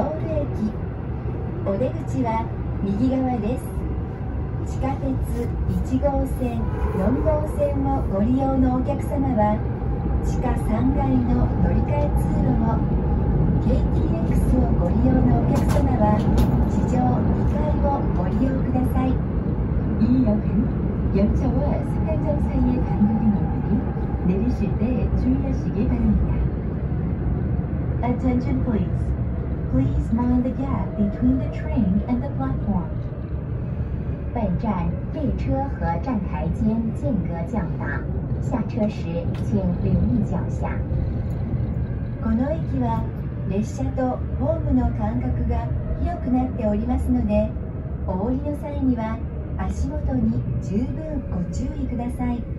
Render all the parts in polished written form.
ソウル駅。お出口は右側です。地下鉄1号線、4号線をご利用のお客様は、地下3階の乗り換え通路を、KTX をご利用のお客様は、地上2階をご利用ください。이 역은 열차와 승강장 사이의 간격인 이들이 내리실 때 주의하시기 바랍니다. Attention please. Please mind the gap between the train and the platform. 本站列车和站台间间隔较大，下车时请留意脚下。この駅は列車とホームの間隔が広くなっておりますので、お降りの際には足元に十分ご注意ください。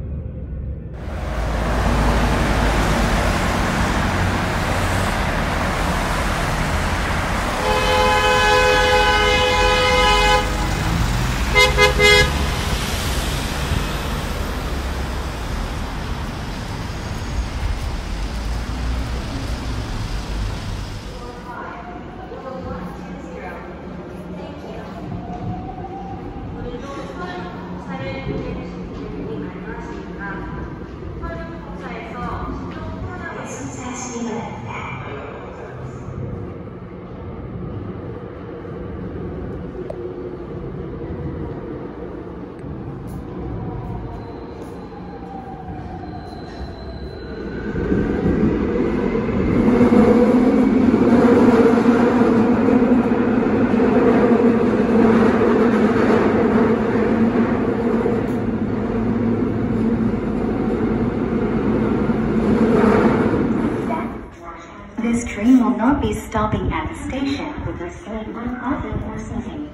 This train will not be stopping at the station with a seat on coffee or seating.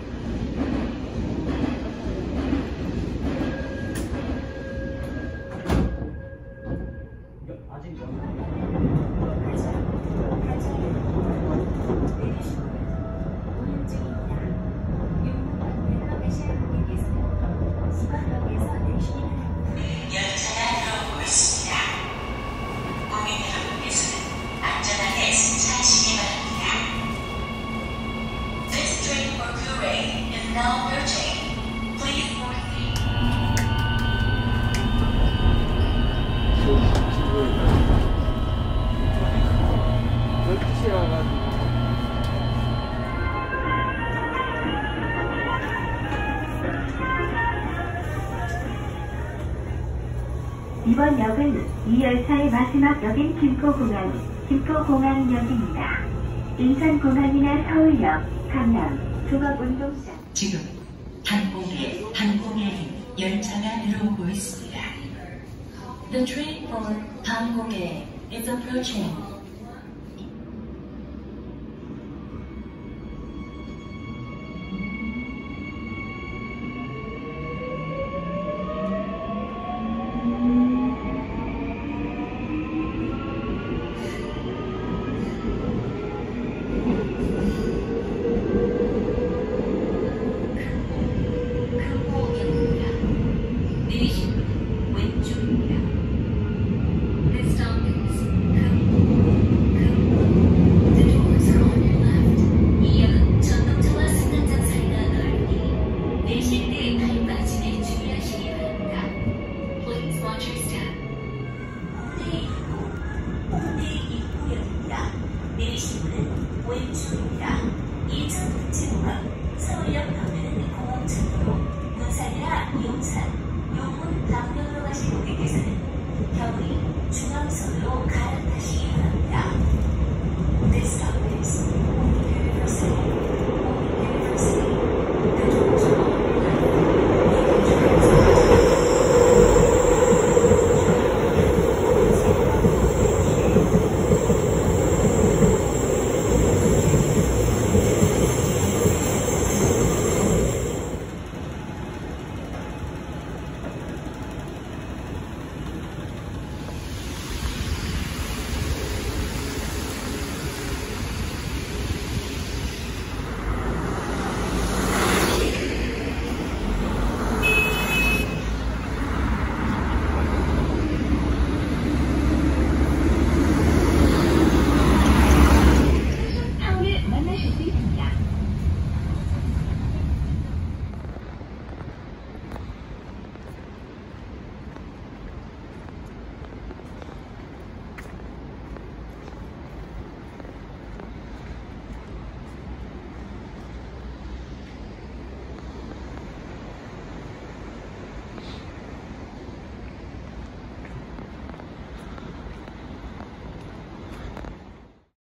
Now approaching. Please proceed. 이번 역은 이 열차의 마지막 역인 김포공항역입니다. 인천공항이나 서울역, 강남, 종합운동장. 지금 단공에 열차가 들어오고 있습니다. The train for 단공에 is approaching. 내리시는 왼쪽입니다. 이전 진구간 서울역 방면은 공항철도로 문산이나 용산, 용문 방면으로 가실 고객께서는 경의 중앙선으로 갈아타시기 바랍니다.